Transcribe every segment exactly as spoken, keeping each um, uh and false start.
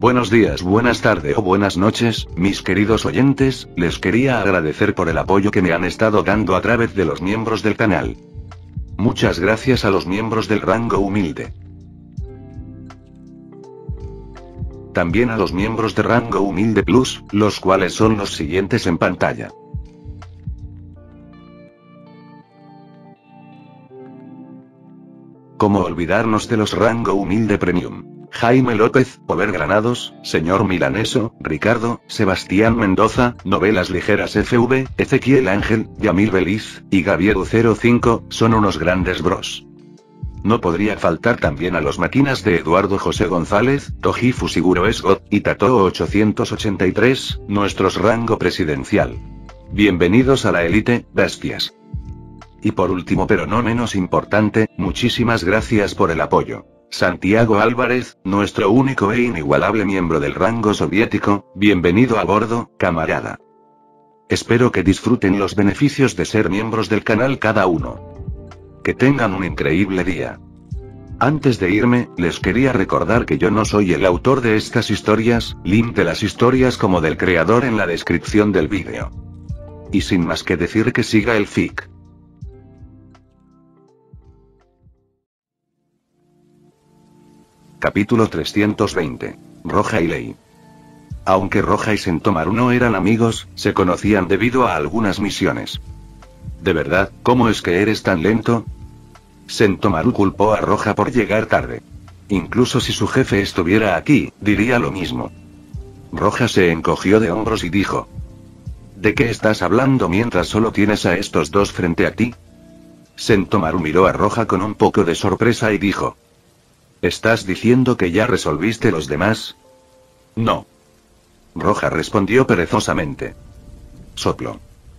Buenos días, buenas tardes o buenas noches, mis queridos oyentes, les quería agradecer por el apoyo que me han estado dando a través de los miembros del canal. Muchas gracias a los miembros del rango humilde. También a los miembros de rango humilde plus, los cuales son los siguientes en pantalla. ¿Cómo olvidarnos de los rango humilde premium? Jaime López, Over Granados, Señor Milaneso, Ricardo, Sebastián Mendoza, Novelas Ligeras F V, Ezequiel Ángel, Yamil Beliz, y Gaviero cero cinco, son unos grandes bros. No podría faltar también a los máquinas de Eduardo José González, Toji Fusiguro Esgot, y Tato ochocientos ochenta y tres, nuestros rango presidencial. Bienvenidos a la élite, bestias. Y por último pero no menos importante, muchísimas gracias por el apoyo. Santiago Álvarez, nuestro único e inigualable miembro del rango soviético, bienvenido a bordo, camarada. Espero que disfruten los beneficios de ser miembros del canal cada uno. Que tengan un increíble día. Antes de irme, les quería recordar que yo no soy el autor de estas historias, link de las historias como del creador en la descripción del vídeo. Y sin más que decir que siga el fic. Capítulo trescientos veinte. Roja y Lei. Aunque Roja y Sentomaru no eran amigos, se conocían debido a algunas misiones. ¿De verdad, cómo es que eres tan lento? Sentomaru culpó a Roja por llegar tarde. Incluso si su jefe estuviera aquí, diría lo mismo. Roja se encogió de hombros y dijo: ¿De qué estás hablando mientras solo tienes a estos dos frente a ti? Sentomaru miró a Roja con un poco de sorpresa y dijo: ¿Estás diciendo que ya resolviste los demás? No. Roja respondió perezosamente. Soplo.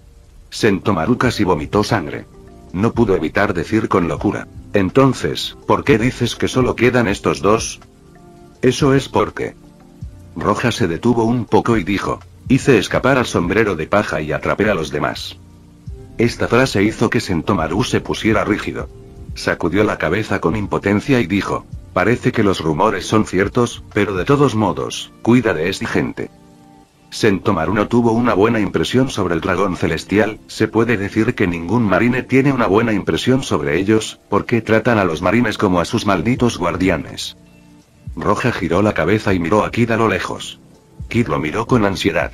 Sentomaru casi vomitó sangre. No pudo evitar decir con locura: Entonces, ¿por qué dices que solo quedan estos dos? Eso es porque... Roja se detuvo un poco y dijo: Hice escapar al sombrero de paja y atrapé a los demás. Esta frase hizo que Sentomaru se pusiera rígido. Sacudió la cabeza con impotencia y dijo: Parece que los rumores son ciertos, pero de todos modos, cuida de esta gente. Sentomaru no tuvo una buena impresión sobre el dragón celestial, se puede decir que ningún marine tiene una buena impresión sobre ellos, porque tratan a los marines como a sus malditos guardianes. Roja giró la cabeza y miró a Kid a lo lejos. Kid lo miró con ansiedad.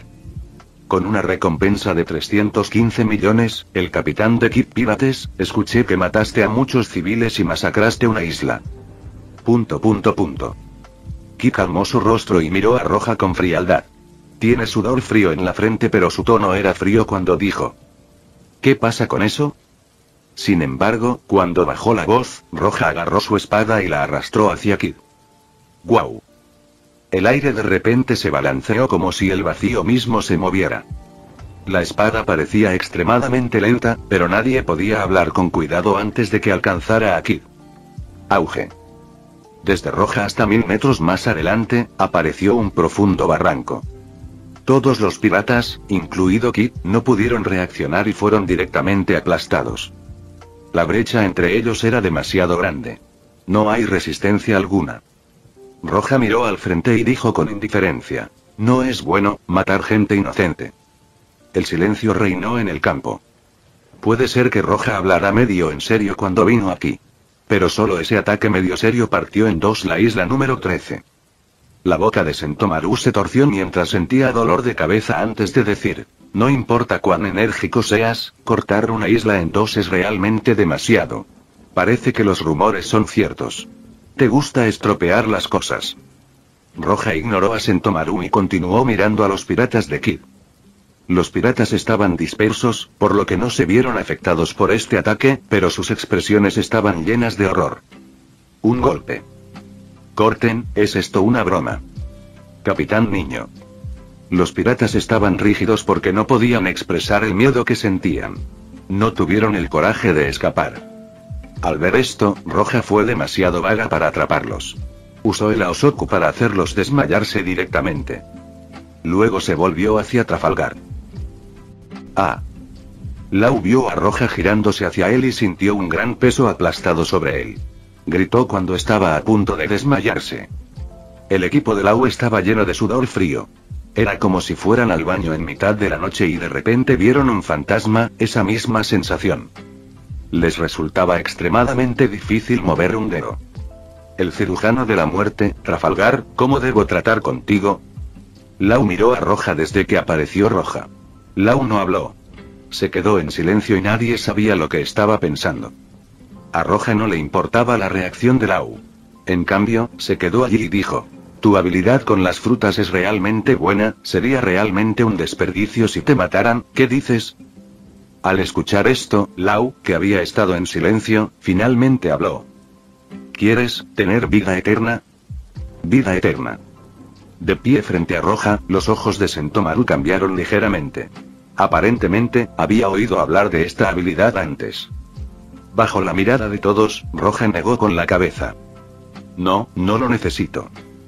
Con una recompensa de trescientos quince millones, el capitán de Kid Pirates, escuché que mataste a muchos civiles y masacraste una isla. Punto punto punto. Kid calmó su rostro y miró a Roja con frialdad. Tiene sudor frío en la frente, pero su tono era frío cuando dijo: ¿Qué pasa con eso? Sin embargo, cuando bajó la voz, Roja agarró su espada y la arrastró hacia Kid. ¡Guau! El aire de repente se balanceó como si el vacío mismo se moviera. La espada parecía extremadamente lenta, pero nadie podía hablar con cuidado antes de que alcanzara a Kid. Auge. Desde Roja hasta mil metros más adelante, apareció un profundo barranco. Todos los piratas, incluido Kid, no pudieron reaccionar y fueron directamente aplastados. La brecha entre ellos era demasiado grande. No hay resistencia alguna. Roja miró al frente y dijo con indiferencia: No es bueno matar gente inocente. El silencio reinó en el campo. Puede ser que Roja hablara medio en serio cuando vino aquí. Pero solo ese ataque medio serio partió en dos la isla número trece. La boca de Sentomaru se torció mientras sentía dolor de cabeza antes de decir: No importa cuán enérgico seas, cortar una isla en dos es realmente demasiado. Parece que los rumores son ciertos. Te gusta estropear las cosas. Roja ignoró a Sentomaru y continuó mirando a los piratas de Kid. Los piratas estaban dispersos, por lo que no se vieron afectados por este ataque, pero sus expresiones estaban llenas de horror. Un golpe. Corten, ¿es esto una broma? Capitán Niño. Los piratas estaban rígidos porque no podían expresar el miedo que sentían. No tuvieron el coraje de escapar. Al ver esto, Roja fue demasiado vaga para atraparlos. Usó el Aosoku para hacerlos desmayarse directamente. Luego se volvió hacia Trafalgar. Ah. Lau vio a Roja girándose hacia él y sintió un gran peso aplastado sobre él. Gritó cuando estaba a punto de desmayarse. El equipo de Lau estaba lleno de sudor frío. Era como si fueran al baño en mitad de la noche y de repente vieron un fantasma, esa misma sensación. Les resultaba extremadamente difícil mover un dedo. El cirujano de la muerte, Trafalgar, ¿cómo debo tratar contigo? Lau miró a Roja desde que apareció Roja. Lau no habló. Se quedó en silencio y nadie sabía lo que estaba pensando. A Roja no le importaba la reacción de Lau. En cambio, se quedó allí y dijo: tu habilidad con las frutas es realmente buena, sería realmente un desperdicio si te mataran, ¿qué dices? Al escuchar esto, Lau, que había estado en silencio, finalmente habló. ¿Quieres tener vida eterna? Vida eterna. De pie frente a Roja, los ojos de Sentomaru cambiaron ligeramente. Aparentemente, había oído hablar de esta habilidad antes. Bajo la mirada de todos, Roja negó con la cabeza. No, no lo necesito.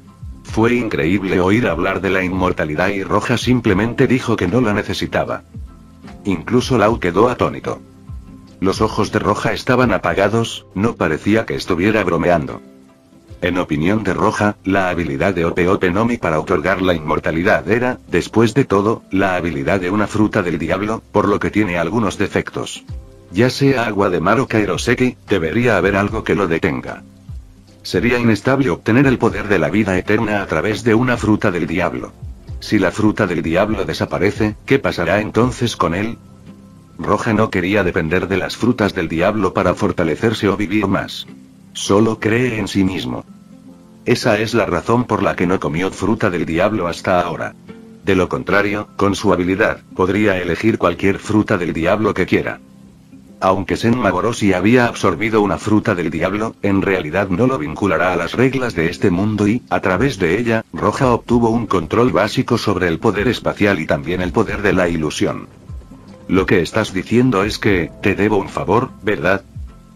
Fue increíble oír hablar de la inmortalidad y Roja simplemente dijo que no la necesitaba. Incluso Lau quedó atónito. Los ojos de Roja estaban apagados, no parecía que estuviera bromeando. En opinión de Roja, la habilidad de Ope Ope no Mi para otorgar la inmortalidad era, después de todo, la habilidad de una fruta del diablo, por lo que tiene algunos defectos. Ya sea agua de mar o Kairoseki, debería haber algo que lo detenga. Sería inestable obtener el poder de la vida eterna a través de una fruta del diablo. Si la fruta del diablo desaparece, ¿qué pasará entonces con él? Roja no quería depender de las frutas del diablo para fortalecerse o vivir más. Solo cree en sí mismo. Esa es la razón por la que no comió fruta del diablo hasta ahora. De lo contrario, con su habilidad, podría elegir cualquier fruta del diablo que quiera. Aunque Senmagorosi había absorbido una fruta del diablo, en realidad no lo vinculará a las reglas de este mundo y, a través de ella, Roja obtuvo un control básico sobre el poder espacial y también el poder de la ilusión. Lo que estás diciendo es que, te debo un favor, ¿verdad?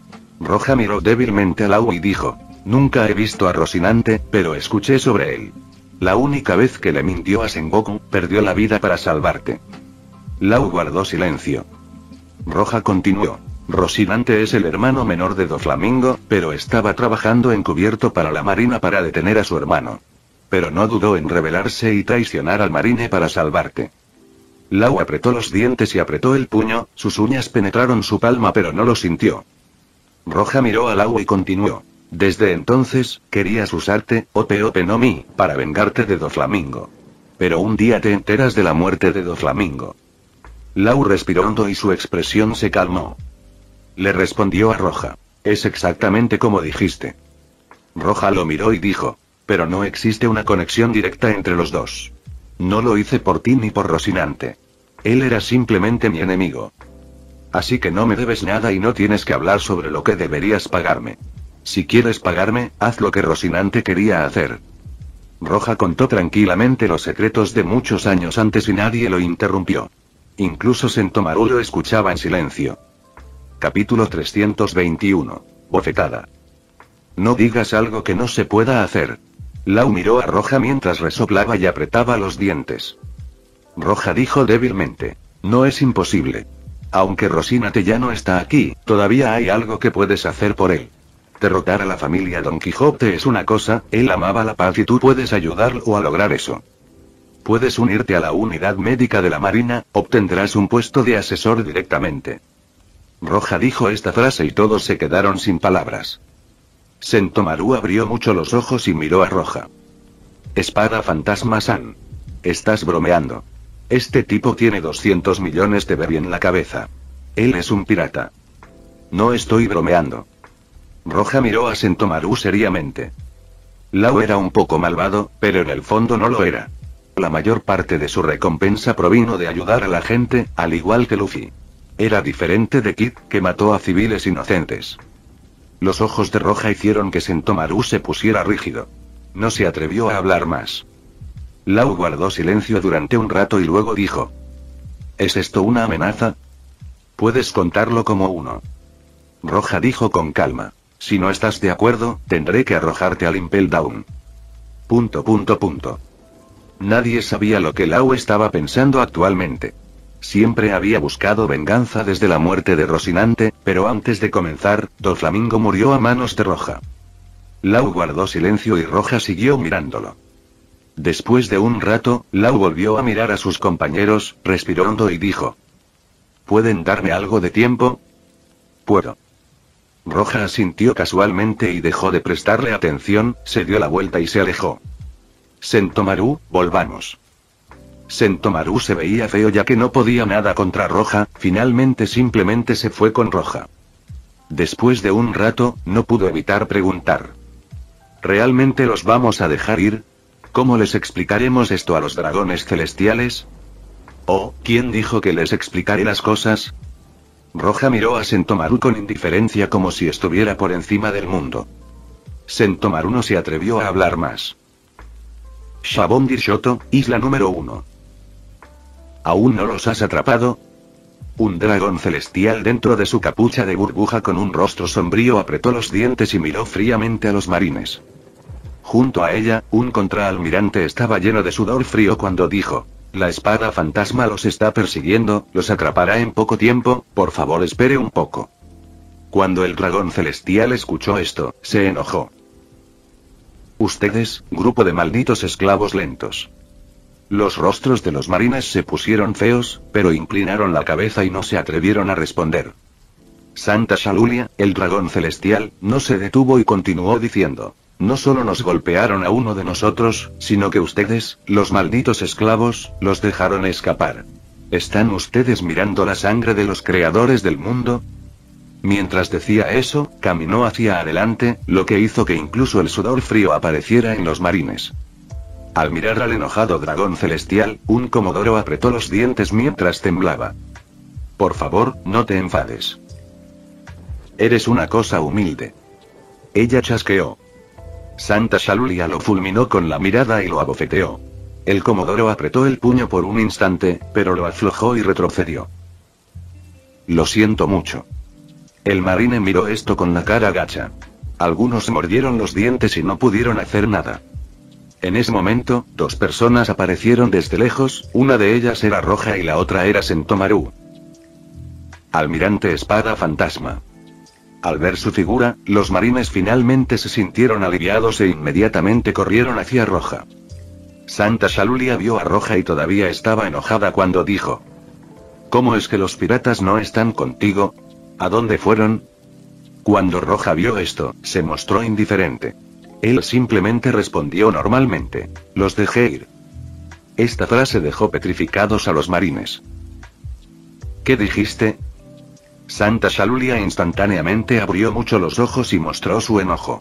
Roja miró débilmente a Lau y dijo: nunca he visto a Rocinante, pero escuché sobre él. La única vez que le mintió a Sengoku, perdió la vida para salvarte. Lau guardó silencio. Roja continuó. Rocinante es el hermano menor de Doflamingo, pero estaba trabajando encubierto para la marina para detener a su hermano. Pero no dudó en rebelarse y traicionar al marine para salvarte. Lau apretó los dientes y apretó el puño, sus uñas penetraron su palma pero no lo sintió. Roja miró a Lau y continuó. Desde entonces, querías usarte, Ope Ope no Mi, para vengarte de Doflamingo. Pero un día te enteras de la muerte de Doflamingo. Lau respiró hondo y su expresión se calmó. Le respondió a Roja. Es exactamente como dijiste. Roja lo miró y dijo. Pero no existe una conexión directa entre los dos. No lo hice por ti ni por Rocinante. Él era simplemente mi enemigo. Así que no me debes nada y no tienes que hablar sobre lo que deberías pagarme. Si quieres pagarme, haz lo que Rocinante quería hacer. Roja contó tranquilamente los secretos de muchos años antes y nadie lo interrumpió. Incluso Sentomaru lo escuchaba en silencio. Capítulo trescientos veintiuno. Bofetada. No digas algo que no se pueda hacer. Lau miró a Roja mientras resoplaba y apretaba los dientes. Roja dijo débilmente. No es imposible. Aunque Rocinante ya no está aquí, todavía hay algo que puedes hacer por él. Derrotar a la familia Don Quijote es una cosa, él amaba la paz y tú puedes ayudarlo a lograr eso. Puedes unirte a la unidad médica de la Marina, obtendrás un puesto de asesor directamente. Roja dijo esta frase y todos se quedaron sin palabras. Sentomaru abrió mucho los ojos y miró a Roja. Espada Fantasma-san. Estás bromeando. Este tipo tiene doscientos millones de berry en la cabeza. Él es un pirata. No estoy bromeando. Roja miró a Sentomaru seriamente. Lau era un poco malvado, pero en el fondo no lo era. La mayor parte de su recompensa provino de ayudar a la gente, al igual que Luffy. Era diferente de Kid, que mató a civiles inocentes. Los ojos de Roja hicieron que Sentomaru se pusiera rígido. No se atrevió a hablar más. Lau guardó silencio durante un rato y luego dijo. ¿Es esto una amenaza? Puedes contarlo como uno. Roja dijo con calma. Si no estás de acuerdo, tendré que arrojarte al Impel Down. Punto punto punto. Nadie sabía lo que Lau estaba pensando actualmente. Siempre había buscado venganza desde la muerte de Rocinante, pero antes de comenzar, Doflamingo murió a manos de Roja. Lau guardó silencio y Roja siguió mirándolo. Después de un rato, Lau volvió a mirar a sus compañeros, respiró hondo y dijo: ¿Pueden darme algo de tiempo? Puedo. Roja asintió casualmente y dejó de prestarle atención, se dio la vuelta y se alejó. Sentomaru, volvamos. Sentomaru se veía feo ya que no podía nada contra Roja, finalmente simplemente se fue con Roja. Después de un rato, no pudo evitar preguntar: ¿realmente los vamos a dejar ir? ¿Cómo les explicaremos esto a los dragones celestiales? Oh, ¿quién dijo que les explicaré las cosas? Roja miró a Sentomaru con indiferencia como si estuviera por encima del mundo. Sentomaru no se atrevió a hablar más. Shabondir Shoto, isla número uno. ¿Aún no los has atrapado? Un dragón celestial dentro de su capucha de burbuja con un rostro sombrío apretó los dientes y miró fríamente a los marines. Junto a ella, un contraalmirante estaba lleno de sudor frío cuando dijo: la espada fantasma los está persiguiendo, los atrapará en poco tiempo, por favor espere un poco. Cuando el dragón celestial escuchó esto, se enojó. Ustedes, grupo de malditos esclavos lentos. Los rostros de los marines se pusieron feos, pero inclinaron la cabeza y no se atrevieron a responder. Santa Shalulia, el dragón celestial, no se detuvo y continuó diciendo: no solo nos golpearon a uno de nosotros, sino que ustedes, los malditos esclavos, los dejaron escapar. ¿Están ustedes mirando la sangre de los creadores del mundo? Mientras decía eso, caminó hacia adelante, lo que hizo que incluso el sudor frío apareciera en los marines. Al mirar al enojado dragón celestial, un comodoro apretó los dientes mientras temblaba. Por favor, no te enfades. Eres una cosa humilde. Ella chasqueó. Santa Shalulia lo fulminó con la mirada y lo abofeteó. El comodoro apretó el puño por un instante, pero lo aflojó y retrocedió. Lo siento mucho. El marine miró esto con la cara gacha. Algunos mordieron los dientes y no pudieron hacer nada. En ese momento, dos personas aparecieron desde lejos, una de ellas era Roja y la otra era Sentomaru. Almirante Espada Fantasma. Al ver su figura, los marines finalmente se sintieron aliviados e inmediatamente corrieron hacia Roja. Santa Shalulia vio a Roja y todavía estaba enojada cuando dijo: ¿cómo es que los piratas no están contigo? ¿A dónde fueron? Cuando Roja vio esto, se mostró indiferente. Él simplemente respondió normalmente: los dejé ir. Esta frase dejó petrificados a los marines. ¿Qué dijiste? Santa Shalulia instantáneamente abrió mucho los ojos y mostró su enojo.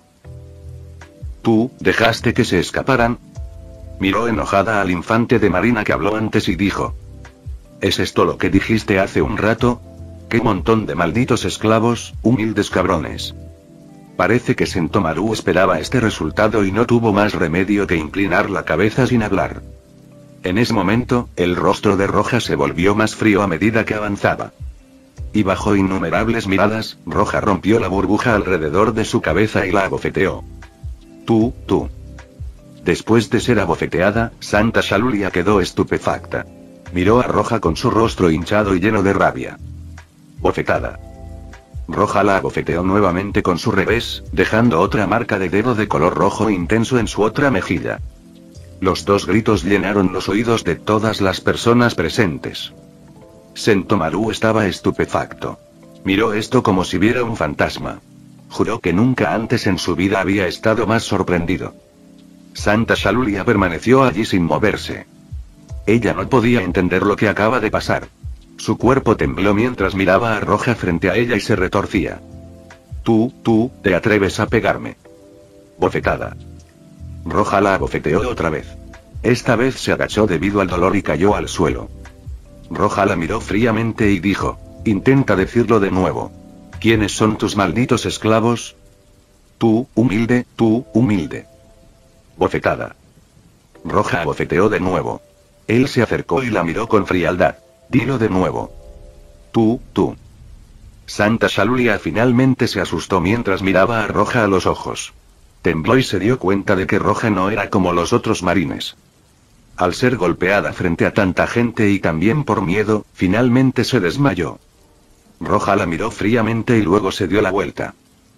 ¿Tú, dejaste que se escaparan? Miró enojada al infante de marina que habló antes y dijo: ¿es esto lo que dijiste hace un rato? ¡Qué montón de malditos esclavos, humildes cabrones! Parece que Sentomaru esperaba este resultado y no tuvo más remedio que inclinar la cabeza sin hablar. En ese momento, el rostro de Roja se volvió más frío a medida que avanzaba. Y bajo innumerables miradas, Roja rompió la burbuja alrededor de su cabeza y la abofeteó. Tú, tú. Después de ser abofeteada, Santa Shalulia quedó estupefacta. Miró a Roja con su rostro hinchado y lleno de rabia. Bofetada. Roja la abofeteó nuevamente con su revés, dejando otra marca de dedo de color rojo intenso en su otra mejilla. Los dos gritos llenaron los oídos de todas las personas presentes. Sentomaru estaba estupefacto. Miró esto como si viera un fantasma. Juró que nunca antes en su vida había estado más sorprendido. Santa Shalulia permaneció allí sin moverse. Ella no podía entender lo que acaba de pasar. Su cuerpo tembló mientras miraba a Roja frente a ella y se retorcía. Tú, tú, te atreves a pegarme. Bofetada. Roja la abofeteó otra vez. Esta vez se agachó debido al dolor y cayó al suelo. Roja la miró fríamente y dijo: intenta decirlo de nuevo. ¿Quiénes son tus malditos esclavos? Tú, humilde, tú, humilde. Bofetada. Roja abofeteó de nuevo. Él se acercó y la miró con frialdad. Dilo de nuevo. Tú, tú. Santa Shalulia finalmente se asustó mientras miraba a Roja a los ojos. Tembló y se dio cuenta de que Roja no era como los otros marines. Al ser golpeada frente a tanta gente y también por miedo, finalmente se desmayó. Roja la miró fríamente y luego se dio la vuelta.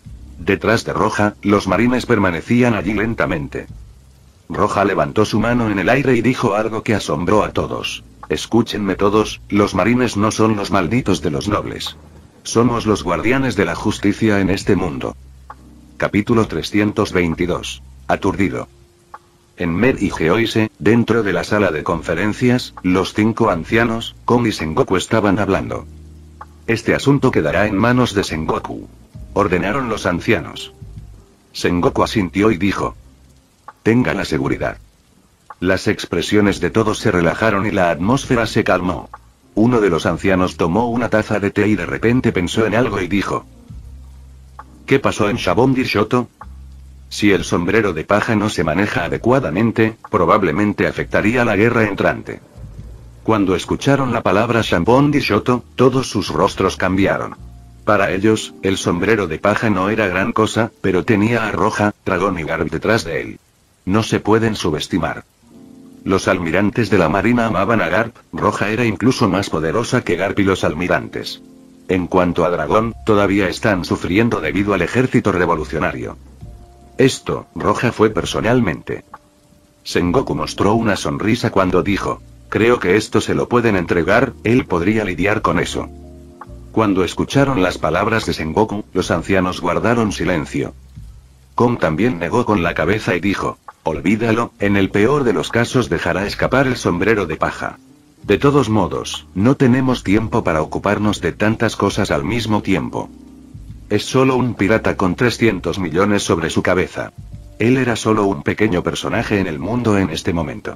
Detrás de Roja, los marines permanecían allí lentamente. Roja levantó su mano en el aire y dijo algo que asombró a todos. Escúchenme todos, los marines no son los malditos de los nobles. Somos los guardianes de la justicia en este mundo. Capítulo trescientos veintidós. Aturdido. En Med y Geoise, dentro de la sala de conferencias, los cinco ancianos, Kon y Sengoku estaban hablando. Este asunto quedará en manos de Sengoku, ordenaron los ancianos. Sengoku asintió y dijo: tenga la seguridad. Las expresiones de todos se relajaron y la atmósfera se calmó. Uno de los ancianos tomó una taza de té y de repente pensó en algo y dijo: ¿qué pasó en Shabondi Shoto? Si el sombrero de paja no se maneja adecuadamente, probablemente afectaría la guerra entrante. Cuando escucharon la palabra Shabondi Shoto, todos sus rostros cambiaron. Para ellos, el sombrero de paja no era gran cosa, pero tenía a Roja, Dragón y Garp detrás de él. No se pueden subestimar. Los almirantes de la marina amaban a Garp, Roja era incluso más poderosa que Garp y los almirantes. En cuanto a Dragón, todavía están sufriendo debido al ejército revolucionario. Esto, Roja fue personalmente. Sengoku mostró una sonrisa cuando dijo: creo que esto se lo pueden entregar, él podría lidiar con eso. Cuando escucharon las palabras de Sengoku, los ancianos guardaron silencio. Kon también negó con la cabeza y dijo: olvídalo, en el peor de los casos dejará escapar el sombrero de paja. De todos modos, no tenemos tiempo para ocuparnos de tantas cosas al mismo tiempo. Es solo un pirata con trescientos millones sobre su cabeza. Él era solo un pequeño personaje en el mundo en este momento.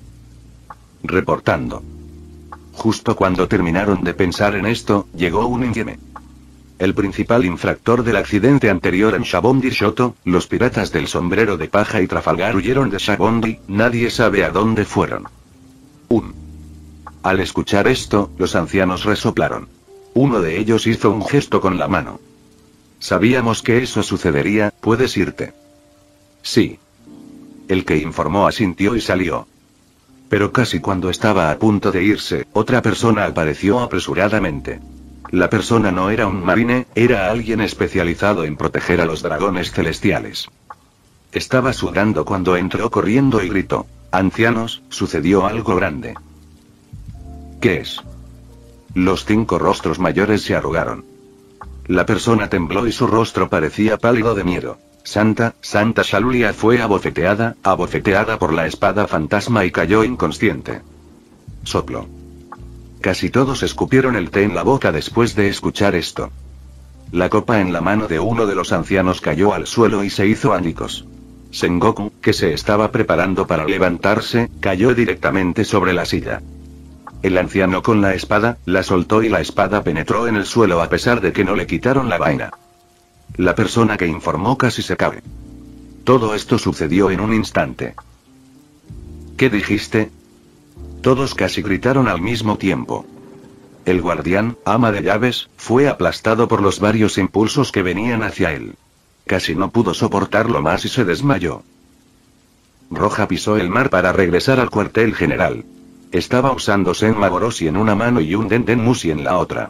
Reportando. Justo cuando terminaron de pensar en esto, llegó un Infieme. El principal infractor del accidente anterior en Shabondi Shoto, los piratas del sombrero de paja y Trafalgar huyeron de Shabondi, nadie sabe a dónde fueron. Un. Al escuchar esto, los ancianos resoplaron. Uno de ellos hizo un gesto con la mano. Sabíamos que eso sucedería, ¿puedes irte? Sí. El que informó asintió y salió. Pero casi cuando estaba a punto de irse, otra persona apareció apresuradamente. La persona no era un marine, era alguien especializado en proteger a los dragones celestiales. Estaba sudando cuando entró corriendo y gritó: ancianos, sucedió algo grande. ¿Qué es? Los cinco rostros mayores se arrugaron. La persona tembló y su rostro parecía pálido de miedo. Santa, Santa Shalulia fue abofeteada, abofeteada por la espada fantasma y cayó inconsciente. Soplo. Casi todos escupieron el té en la boca después de escuchar esto. La copa en la mano de uno de los ancianos cayó al suelo y se hizo añicos. Sengoku, que se estaba preparando para levantarse, cayó directamente sobre la silla. El anciano con la espada, la soltó y la espada penetró en el suelo a pesar de que no le quitaron la vaina. La persona que informó casi se cae. Todo esto sucedió en un instante. ¿Qué dijiste? Todos casi gritaron al mismo tiempo. El guardián, ama de llaves, fue aplastado por los varios impulsos que venían hacia él. Casi no pudo soportarlo más y se desmayó. Roja pisó el mar para regresar al cuartel general. Estaba usando Senma Goroshi en una mano y un Denden Mushi en la otra.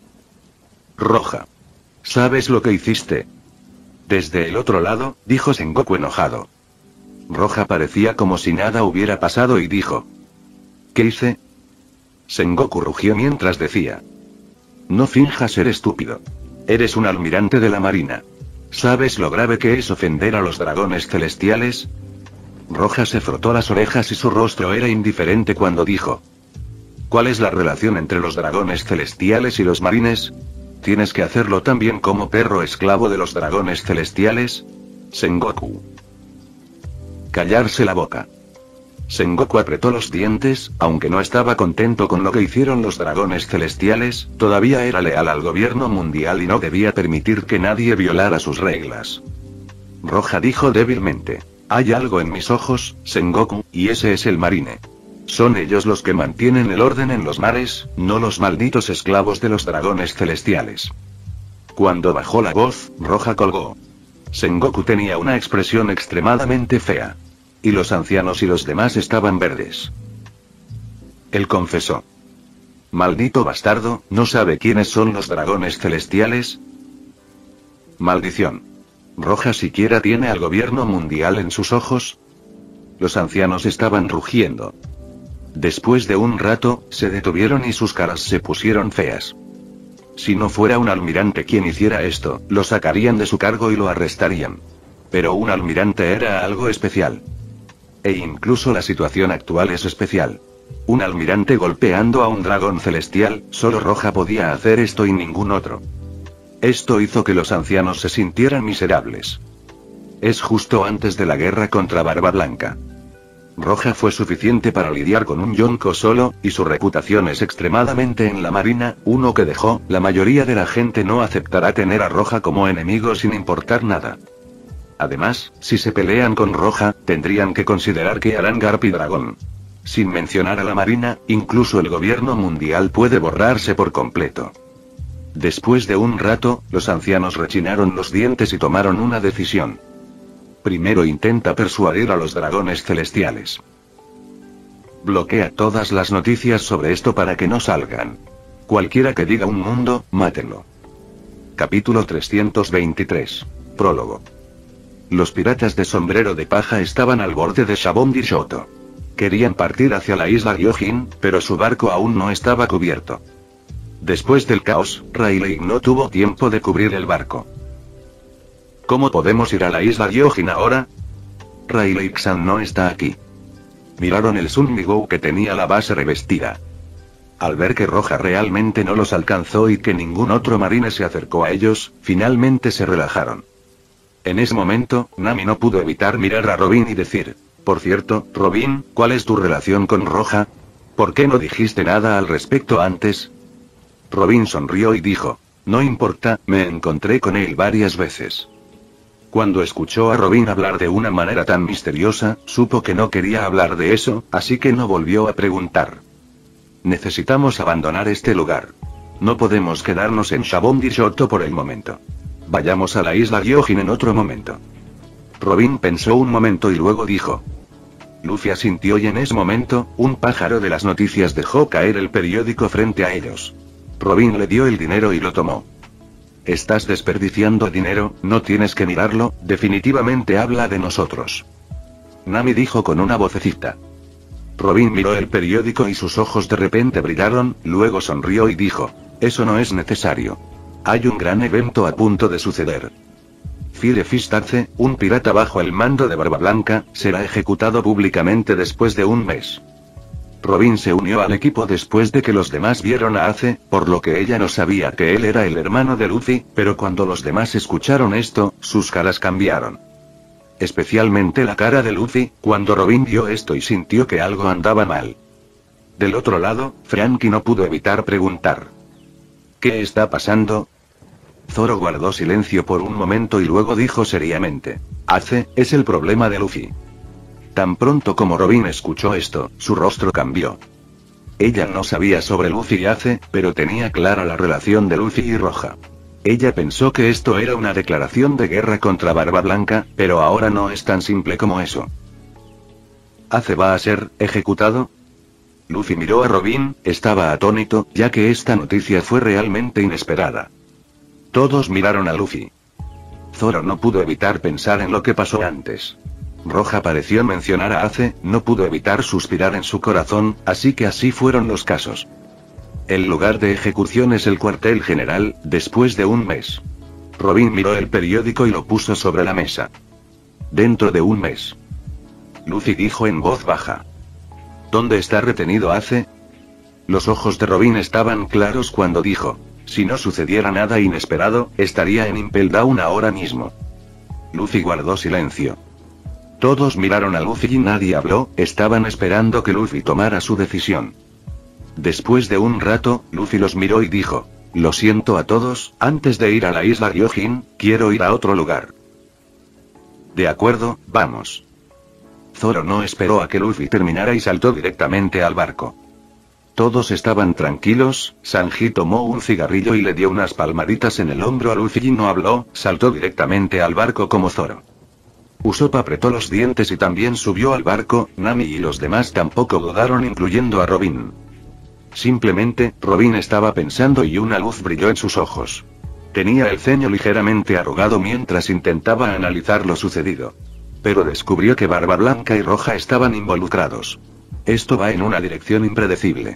Roja. ¿Sabes lo que hiciste? Desde el otro lado, dijo Sengoku enojado. Roja parecía como si nada hubiera pasado y dijo: ¿qué hice? Sengoku rugió mientras decía: no finjas ser estúpido. Eres un almirante de la marina. ¿Sabes lo grave que es ofender a los dragones celestiales? Roja se frotó las orejas y su rostro era indiferente cuando dijo: ¿cuál es la relación entre los dragones celestiales y los marines? ¿Tienes que hacerlo también como perro esclavo de los dragones celestiales? Sengoku. Callarse la boca. Sengoku apretó los dientes, aunque no estaba contento con lo que hicieron los dragones celestiales, todavía era leal al gobierno mundial y no debía permitir que nadie violara sus reglas. Roja dijo débilmente: hay algo en mis ojos, Sengoku, y ese es el marine. Son ellos los que mantienen el orden en los mares, no los malditos esclavos de los dragones celestiales. Cuando bajó la voz, Roja colgó. Sengoku tenía una expresión extremadamente fea. Y los ancianos y los demás estaban verdes. Él confesó: maldito bastardo, ¿no sabe quiénes son los dragones celestiales? Maldición. ¿Roja siquiera tiene al gobierno mundial en sus ojos? Los ancianos estaban rugiendo. Después de un rato, se detuvieron y sus caras se pusieron feas. Si no fuera un almirante quien hiciera esto, lo sacarían de su cargo y lo arrestarían. Pero un almirante era algo especial. E incluso la situación actual es especial. Un almirante golpeando a un dragón celestial, solo Roja podía hacer esto y ningún otro. Esto hizo que los ancianos se sintieran miserables. Es justo antes de la guerra contra Barba Blanca. Roja fue suficiente para lidiar con un Yonko solo, y su reputación es extremadamente en la marina, uno que dejó, la mayoría de la gente no aceptará tener a Roja como enemigo sin importar nada. Además, si se pelean con Roja, tendrían que considerar que harán Garp y Dragón. Sin mencionar a la marina, incluso el gobierno mundial puede borrarse por completo. Después de un rato, los ancianos rechinaron los dientes y tomaron una decisión. Primero intenta persuadir a los dragones celestiales. Bloquea todas las noticias sobre esto para que no salgan. Cualquiera que diga un mundo, mátelo. Capítulo trescientos veintitrés. Prólogo. Los piratas de sombrero de paja estaban al borde de Shabondi Shoto. Querían partir hacia la isla Gyojin, pero su barco aún no estaba cubierto. Después del caos, Rayleigh no tuvo tiempo de cubrir el barco. ¿Cómo podemos ir a la isla Gyojin ahora? Rayleigh-san no está aquí. Miraron el Sunmigou que tenía la base revestida. Al ver que Roja realmente no los alcanzó y que ningún otro marine se acercó a ellos, finalmente se relajaron. En ese momento, Nami no pudo evitar mirar a Robin y decir: por cierto, Robin, ¿cuál es tu relación con Roja? ¿Por qué no dijiste nada al respecto antes? Robin sonrió y dijo: no importa, me encontré con él varias veces. Cuando escuchó a Robin hablar de una manera tan misteriosa, supo que no quería hablar de eso, así que no volvió a preguntar. Necesitamos abandonar este lugar. No podemos quedarnos en Shabondi Shoto por el momento. Vayamos a la isla Gyojin en otro momento. Robin pensó un momento y luego dijo. Luffy asintió y en ese momento, un pájaro de las noticias dejó caer el periódico frente a ellos. Robin le dio el dinero y lo tomó. Estás desperdiciando dinero, no tienes que mirarlo, definitivamente habla de nosotros. Nami dijo con una vocecita. Robin miró el periódico y sus ojos de repente brillaron, luego sonrió y dijo: eso no es necesario. Hay un gran evento a punto de suceder. Fire Fistace, un pirata bajo el mando de Barba Blanca, será ejecutado públicamente después de un mes. Robin se unió al equipo después de que los demás vieron a Ace, por lo que ella no sabía que él era el hermano de Luffy, pero cuando los demás escucharon esto, sus caras cambiaron. Especialmente la cara de Luffy, cuando Robin vio esto y sintió que algo andaba mal. Del otro lado, Franky no pudo evitar preguntar: ¿qué está pasando? Zoro guardó silencio por un momento y luego dijo seriamente: Ace, es el problema de Luffy. Tan pronto como Robin escuchó esto, su rostro cambió. Ella no sabía sobre Luffy y Ace, pero tenía clara la relación de Luffy y Roja. Ella pensó que esto era una declaración de guerra contra Barba Blanca, pero ahora no es tan simple como eso. ¿Ace va a ser ejecutado? Luffy miró a Robin, estaba atónito, ya que esta noticia fue realmente inesperada. Todos miraron a Luffy. Zoro no pudo evitar pensar en lo que pasó antes. Roja pareció mencionar a Ace, no pudo evitar suspirar en su corazón, así que así fueron los casos. El lugar de ejecución es el cuartel general, después de un mes. Robin miró el periódico y lo puso sobre la mesa. Dentro de un mes. Luffy dijo en voz baja. ¿Dónde está retenido Ace? Los ojos de Robin estaban claros cuando dijo: si no sucediera nada inesperado, estaría en Impel Down ahora mismo. Luffy guardó silencio. Todos miraron a Luffy y nadie habló, estaban esperando que Luffy tomara su decisión. Después de un rato, Luffy los miró y dijo: lo siento a todos, antes de ir a la isla Gyojin, quiero ir a otro lugar. De acuerdo, vamos. Zoro no esperó a que Luffy terminara y saltó directamente al barco. Todos estaban tranquilos, Sanji tomó un cigarrillo y le dio unas palmaditas en el hombro a Luffy y no habló, saltó directamente al barco como Zoro. Usopp apretó los dientes y también subió al barco, Nami y los demás tampoco dudaron incluyendo a Robin. Simplemente, Robin estaba pensando y una luz brilló en sus ojos. Tenía el ceño ligeramente arrugado mientras intentaba analizar lo sucedido. Pero descubrió que Barba Blanca y Roja estaban involucrados. Esto va en una dirección impredecible.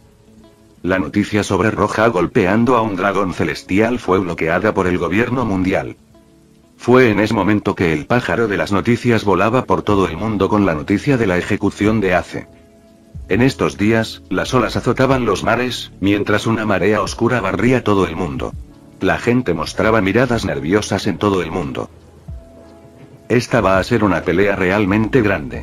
La noticia sobre Roja golpeando a un dragón celestial fue bloqueada por el gobierno mundial. Fue en ese momento que el pájaro de las noticias volaba por todo el mundo con la noticia de la ejecución de Ace. En estos días, las olas azotaban los mares, mientras una marea oscura barría todo el mundo. La gente mostraba miradas nerviosas en todo el mundo. Esta va a ser una pelea realmente grande.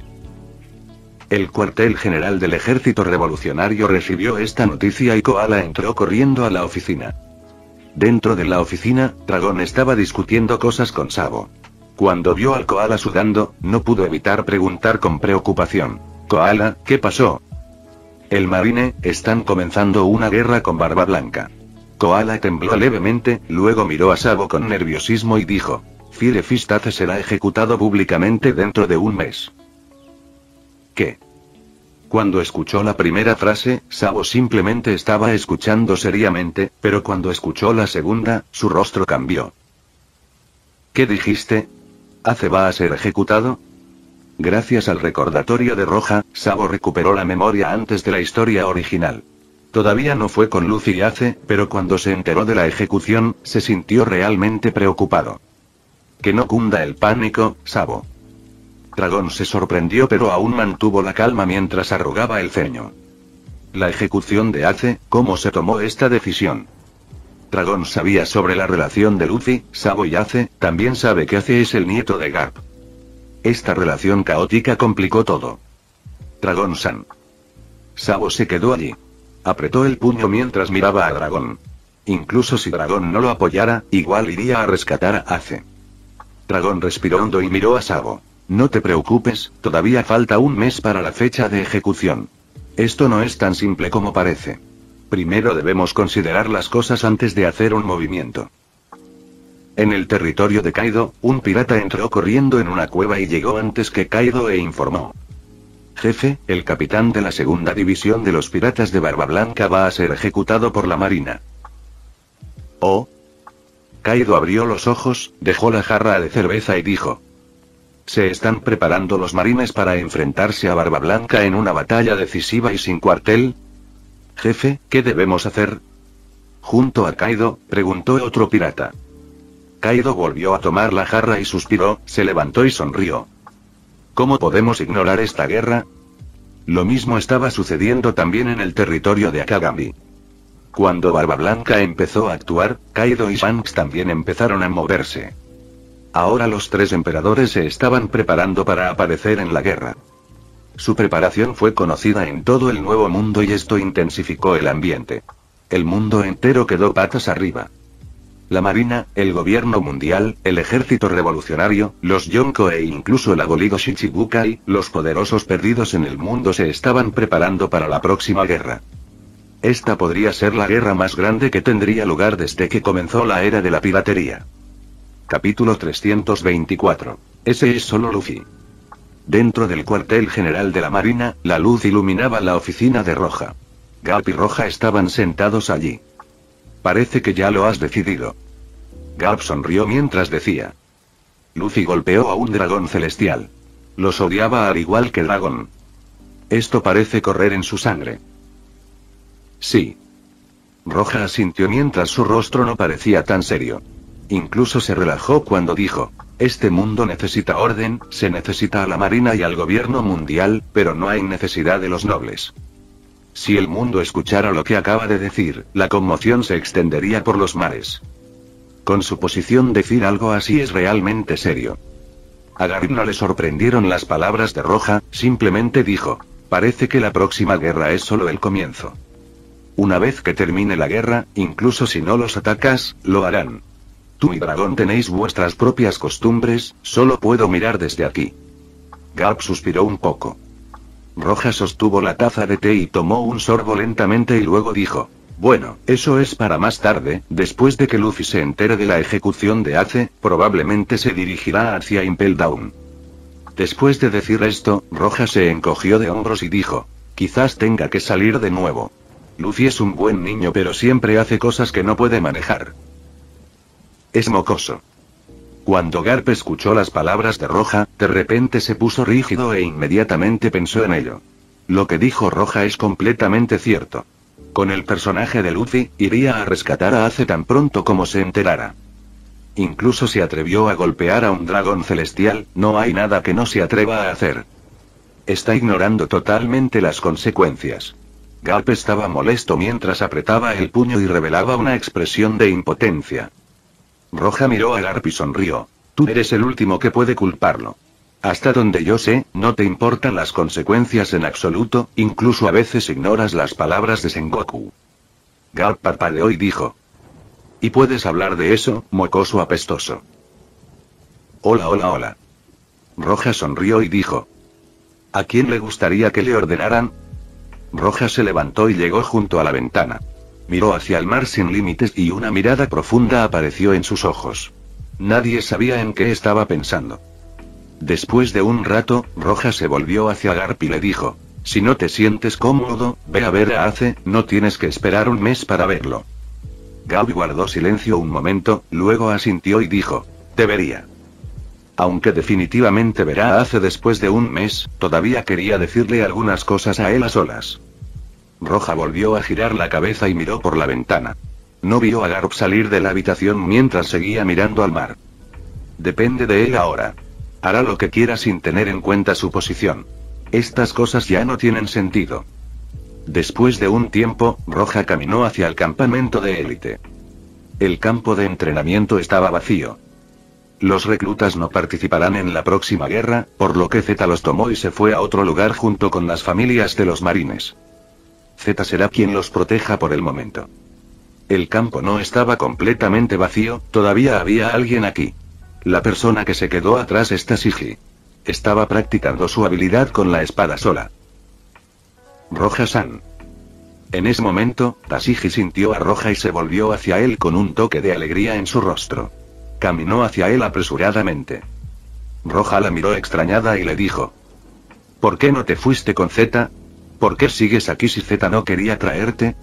El cuartel general del ejército revolucionario recibió esta noticia y Koala entró corriendo a la oficina. Dentro de la oficina, Dragón estaba discutiendo cosas con Sabo. Cuando vio al Koala sudando, no pudo evitar preguntar con preocupación: Koala, ¿qué pasó? El Marine, están comenzando una guerra con Barba Blanca. Koala tembló levemente, luego miró a Sabo con nerviosismo y dijo: Fire Fist Ace será ejecutado públicamente dentro de un mes. ¿Qué? Cuando escuchó la primera frase, Sabo simplemente estaba escuchando seriamente, pero cuando escuchó la segunda, su rostro cambió. ¿Qué dijiste? ¿Ace va a ser ejecutado? Gracias al recordatorio de Roja, Sabo recuperó la memoria antes de la historia original. Todavía no fue con Luffy y Ace, pero cuando se enteró de la ejecución, se sintió realmente preocupado. Que no cunda el pánico, Sabo. Dragón se sorprendió pero aún mantuvo la calma mientras arrugaba el ceño. La ejecución de Ace, ¿cómo se tomó esta decisión? Dragón sabía sobre la relación de Luffy, Sabo y Ace, también sabe que Ace es el nieto de Garp. Esta relación caótica complicó todo. Dragón-san. Sabo se quedó allí. Apretó el puño mientras miraba a Dragón. Incluso si Dragón no lo apoyara, igual iría a rescatar a Ace. Dragón respiró hondo y miró a Sabo. No te preocupes, todavía falta un mes para la fecha de ejecución. Esto no es tan simple como parece. Primero debemos considerar las cosas antes de hacer un movimiento. En el territorio de Kaido, un pirata entró corriendo en una cueva y llegó antes que Kaido e informó. Jefe, el capitán de la segunda división de los piratas de Barba Blanca va a ser ejecutado por la marina. ¿Oh? Kaido abrió los ojos, dejó la jarra de cerveza y dijo: Se están preparando los marines para enfrentarse a Barba Blanca en una batalla decisiva y sin cuartel. Jefe, ¿qué debemos hacer? Junto a Kaido, preguntó otro pirata. Kaido volvió a tomar la jarra y suspiró, se levantó y sonrió. ¿Cómo podemos ignorar esta guerra? Lo mismo estaba sucediendo también en el territorio de Akagami. Cuando Barba Blanca empezó a actuar, Kaido y Shanks también empezaron a moverse. Ahora los tres emperadores se estaban preparando para aparecer en la guerra. Su preparación fue conocida en todo el Nuevo Mundo y esto intensificó el ambiente. El mundo entero quedó patas arriba. La Marina, el gobierno mundial, el ejército revolucionario, los Yonko e incluso el abolido Shichibukai, los poderosos perdidos en el mundo se estaban preparando para la próxima guerra. Esta podría ser la guerra más grande que tendría lugar desde que comenzó la era de la piratería. Capítulo trescientos veinticuatro. Ese es solo Luffy. Dentro del cuartel general de la Marina, la luz iluminaba la oficina de Roja. Garp y Roja estaban sentados allí. Parece que ya lo has decidido. Garp sonrió mientras decía. Luffy golpeó a un dragón celestial. Los odiaba al igual que Dragón. Esto parece correr en su sangre. Sí. Roja asintió mientras su rostro no parecía tan serio. Incluso se relajó cuando dijo: Este mundo necesita orden, se necesita a la Marina y al gobierno mundial, pero no hay necesidad de los nobles. Si el mundo escuchara lo que acaba de decir, la conmoción se extendería por los mares. Con su posición decir algo así es realmente serio. A Garp no le sorprendieron las palabras de Roja, simplemente dijo: Parece que la próxima guerra es solo el comienzo. Una vez que termine la guerra, incluso si no los atacas, lo harán. Tú y Dragón tenéis vuestras propias costumbres, solo puedo mirar desde aquí. Garp suspiró un poco. Roja sostuvo la taza de té y tomó un sorbo lentamente y luego dijo: Bueno, eso es para más tarde, después de que Luffy se entere de la ejecución de Ace, probablemente se dirigirá hacia Impel Down. Después de decir esto, Roja se encogió de hombros y dijo: Quizás tenga que salir de nuevo. Luffy es un buen niño pero siempre hace cosas que no puede manejar. Es mocoso. Cuando Garp escuchó las palabras de Roja, de repente se puso rígido e inmediatamente pensó en ello. Lo que dijo Roja es completamente cierto. Con el personaje de Luffy, iría a rescatar a Ace tan pronto como se enterara. Incluso se atrevió a golpear a un dragón celestial, no hay nada que no se atreva a hacer. Está ignorando totalmente las consecuencias. Garp estaba molesto mientras apretaba el puño y revelaba una expresión de impotencia. Roja miró a Garp y sonrió. Tú eres el último que puede culparlo. Hasta donde yo sé, no te importan las consecuencias en absoluto, incluso a veces ignoras las palabras de Sengoku. Garp parpadeó y dijo. ¿Y puedes hablar de eso, mocoso apestoso? Hola, hola, hola. Roja sonrió y dijo. ¿A quién le gustaría que le ordenaran? Roja se levantó y llegó junto a la ventana. Miró hacia el mar sin límites y una mirada profunda apareció en sus ojos. Nadie sabía en qué estaba pensando. Después de un rato, Roja se volvió hacia Garp y le dijo, si no te sientes cómodo, ve a ver a Ace, no tienes que esperar un mes para verlo. Garp guardó silencio un momento, luego asintió y dijo, debería. Aunque definitivamente verá a Ace después de un mes, todavía quería decirle algunas cosas a él a solas. Roja volvió a girar la cabeza y miró por la ventana. No vio a Garp salir de la habitación mientras seguía mirando al mar. Depende de él ahora. Hará lo que quiera sin tener en cuenta su posición. Estas cosas ya no tienen sentido. Después de un tiempo, Roja caminó hacia el campamento de élite. El campo de entrenamiento estaba vacío. Los reclutas no participarán en la próxima guerra, por lo que Zeta los tomó y se fue a otro lugar junto con las familias de los marines. Zeta será quien los proteja por el momento. El campo no estaba completamente vacío, todavía había alguien aquí. La persona que se quedó atrás es Tashigi. Estaba practicando su habilidad con la espada sola. Roja-san. En ese momento, Tashigi sintió a Roja y se volvió hacia él con un toque de alegría en su rostro. Caminó hacia él apresuradamente. Roja la miró extrañada y le dijo. ¿Por qué no te fuiste con Zeta? ¿Por qué sigues aquí si Zeta no quería traerte?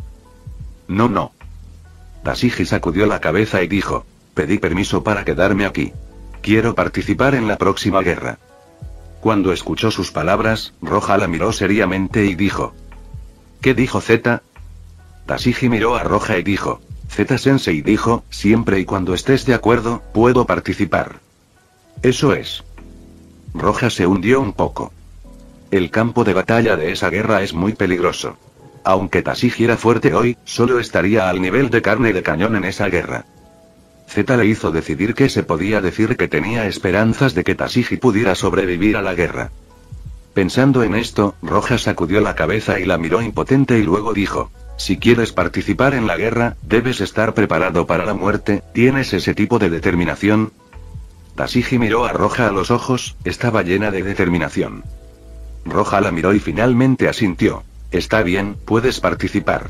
No, no. Tashigi sacudió la cabeza y dijo. Pedí permiso para quedarme aquí. Quiero participar en la próxima guerra. Cuando escuchó sus palabras, Roja la miró seriamente y dijo. ¿Qué dijo Zeta? Tashigi miró a Roja y dijo. Zeta-sensei dijo, siempre y cuando estés de acuerdo, puedo participar. Eso es. Roja se hundió un poco. El campo de batalla de esa guerra es muy peligroso. Aunque Tashigi era fuerte hoy, solo estaría al nivel de carne de cañón en esa guerra. Zeta le hizo decidir que se podía decir que tenía esperanzas de que Tashigi pudiera sobrevivir a la guerra. Pensando en esto, Roja sacudió la cabeza y la miró impotente y luego dijo, si quieres participar en la guerra, debes estar preparado para la muerte, ¿tienes ese tipo de determinación? Tashigi miró a Roja a los ojos, estaba llena de determinación. Roja la miró y finalmente asintió. Está bien, puedes participar.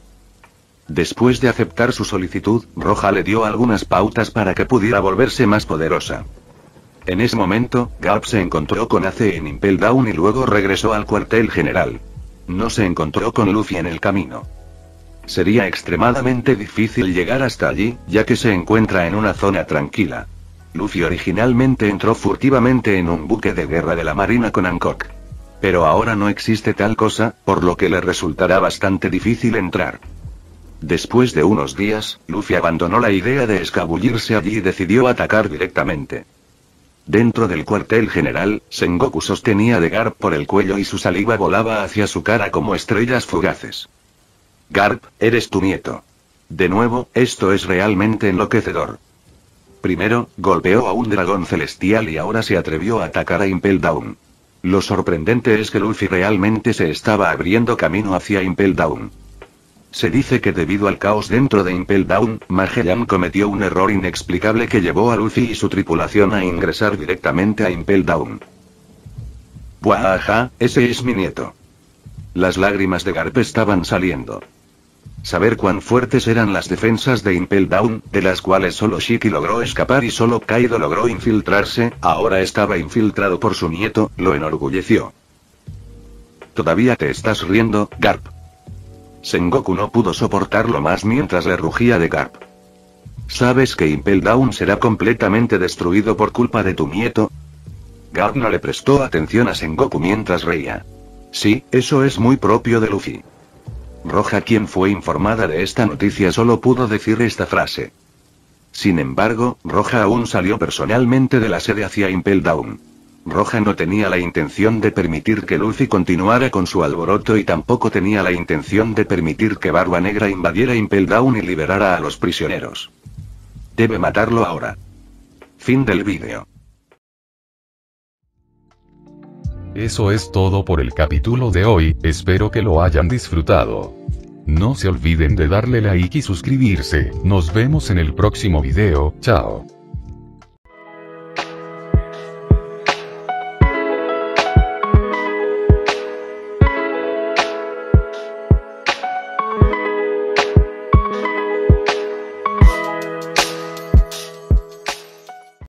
Después de aceptar su solicitud, Roja le dio algunas pautas para que pudiera volverse más poderosa. En ese momento, Garp se encontró con Ace en Impel Down y luego regresó al cuartel general. No se encontró con Luffy en el camino. Sería extremadamente difícil llegar hasta allí, ya que se encuentra en una zona tranquila. Luffy originalmente entró furtivamente en un buque de guerra de la marina con Hancock. Pero ahora no existe tal cosa, por lo que le resultará bastante difícil entrar. Después de unos días, Luffy abandonó la idea de escabullirse allí y decidió atacar directamente. Dentro del cuartel general, Sengoku sostenía a Garp por el cuello y su saliva volaba hacia su cara como estrellas fugaces. Garp, eres tu nieto. De nuevo, esto es realmente enloquecedor. Primero, golpeó a un dragón celestial y ahora se atrevió a atacar a Impel Down. Lo sorprendente es que Luffy realmente se estaba abriendo camino hacia Impel Down. Se dice que debido al caos dentro de Impel Down, Magellan cometió un error inexplicable que llevó a Luffy y su tripulación a ingresar directamente a Impel Down. ¡Buaja! Ese es mi nieto. Las lágrimas de Garp estaban saliendo. Saber cuán fuertes eran las defensas de Impel Down, de las cuales solo Shiki logró escapar y solo Kaido logró infiltrarse, ahora estaba infiltrado por su nieto, lo enorgulleció. ¿Todavía te estás riendo, Garp? Sengoku no pudo soportarlo más mientras le rugía de Garp. ¿Sabes que Impel Down será completamente destruido por culpa de tu nieto? Garp no le prestó atención a Sengoku mientras reía. Sí, eso es muy propio de Luffy. Roja, quien fue informada de esta noticia, solo pudo decir esta frase. Sin embargo, Roja aún salió personalmente de la sede hacia Impel Down. Roja no tenía la intención de permitir que Luffy continuara con su alboroto y tampoco tenía la intención de permitir que Barba Negra invadiera Impel Down y liberara a los prisioneros. Debe matarlo ahora. Fin del vídeo. Eso es todo por el capítulo de hoy, espero que lo hayan disfrutado. No se olviden de darle like y suscribirse, nos vemos en el próximo video, chao.